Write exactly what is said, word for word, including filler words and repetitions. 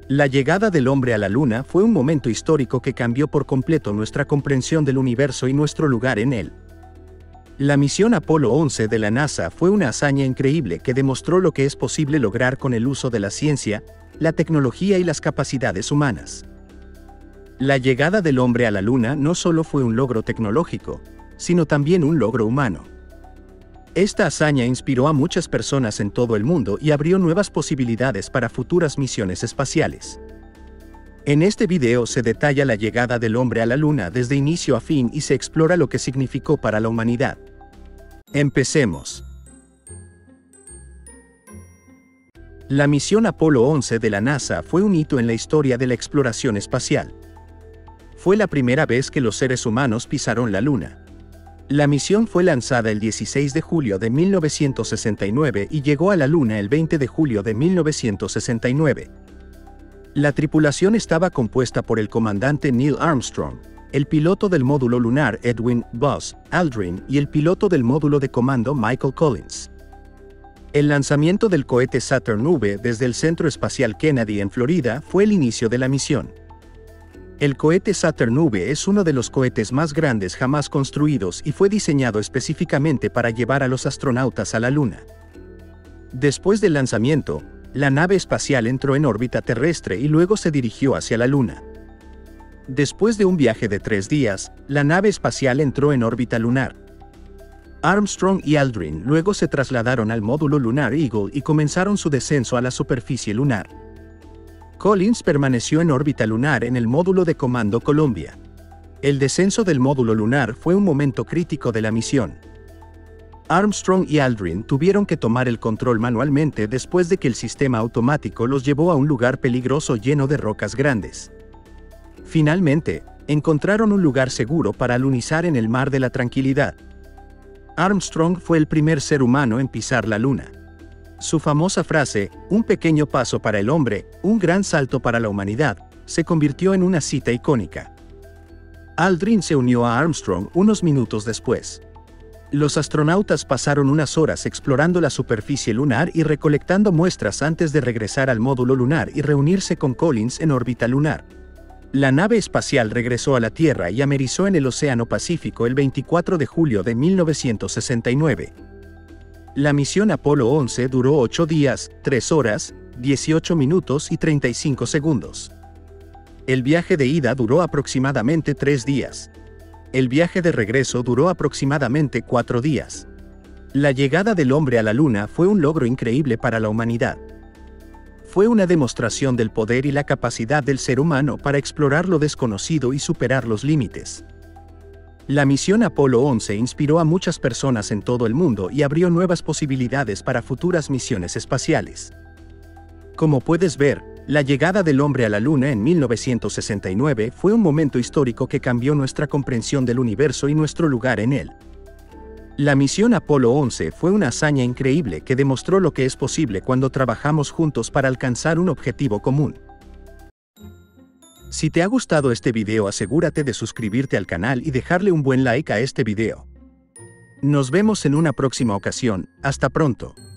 La llegada del hombre a la Luna fue un momento histórico que cambió por completo nuestra comprensión del universo y nuestro lugar en él. La misión Apolo once de la NASA fue una hazaña increíble que demostró lo que es posible lograr con el uso de la ciencia, la tecnología y las capacidades humanas. La llegada del hombre a la Luna no solo fue un logro tecnológico, sino también un logro humano. Esta hazaña inspiró a muchas personas en todo el mundo y abrió nuevas posibilidades para futuras misiones espaciales. En este video se detalla la llegada del hombre a la Luna desde inicio a fin y se explora lo que significó para la humanidad. Empecemos. La misión Apolo once de la NASA fue un hito en la historia de la exploración espacial. Fue la primera vez que los seres humanos pisaron la Luna. La misión fue lanzada el dieciséis de julio de mil novecientos sesenta y nueve y llegó a la Luna el veinte de julio de mil novecientos sesenta y nueve. La tripulación estaba compuesta por el comandante Neil Armstrong, el piloto del módulo lunar Edwin Buzz Aldrin y el piloto del módulo de comando Michael Collins. El lanzamiento del cohete Saturn V desde el Centro Espacial Kennedy en Florida fue el inicio de la misión. El cohete Saturn V es uno de los cohetes más grandes jamás construidos y fue diseñado específicamente para llevar a los astronautas a la Luna. Después del lanzamiento, la nave espacial entró en órbita terrestre y luego se dirigió hacia la Luna. Después de un viaje de tres días, la nave espacial entró en órbita lunar. Armstrong y Aldrin luego se trasladaron al módulo lunar Eagle y comenzaron su descenso a la superficie lunar. Collins permaneció en órbita lunar en el módulo de comando Columbia. El descenso del módulo lunar fue un momento crítico de la misión. Armstrong y Aldrin tuvieron que tomar el control manualmente después de que el sistema automático los llevó a un lugar peligroso lleno de rocas grandes. Finalmente, encontraron un lugar seguro para alunizar en el Mar de la Tranquilidad. Armstrong fue el primer ser humano en pisar la Luna. Su famosa frase, "un pequeño paso para el hombre, un gran salto para la humanidad", se convirtió en una cita icónica. Aldrin se unió a Armstrong unos minutos después. Los astronautas pasaron unas horas explorando la superficie lunar y recolectando muestras antes de regresar al módulo lunar y reunirse con Collins en órbita lunar. La nave espacial regresó a la Tierra y amerizó en el Océano Pacífico el veinticuatro de julio de mil novecientos sesenta y nueve. La misión Apolo once duró ocho días, tres horas, dieciocho minutos y treinta y cinco segundos. El viaje de ida duró aproximadamente tres días. El viaje de regreso duró aproximadamente cuatro días. La llegada del hombre a la Luna fue un logro increíble para la humanidad. Fue una demostración del poder y la capacidad del ser humano para explorar lo desconocido y superar los límites. La misión Apolo once inspiró a muchas personas en todo el mundo y abrió nuevas posibilidades para futuras misiones espaciales. Como puedes ver, la llegada del hombre a la Luna en mil novecientos sesenta y nueve fue un momento histórico que cambió nuestra comprensión del universo y nuestro lugar en él. La misión Apolo once fue una hazaña increíble que demostró lo que es posible cuando trabajamos juntos para alcanzar un objetivo común. Si te ha gustado este video, asegúrate de suscribirte al canal y dejarle un buen like a este video. Nos vemos en una próxima ocasión. Hasta pronto.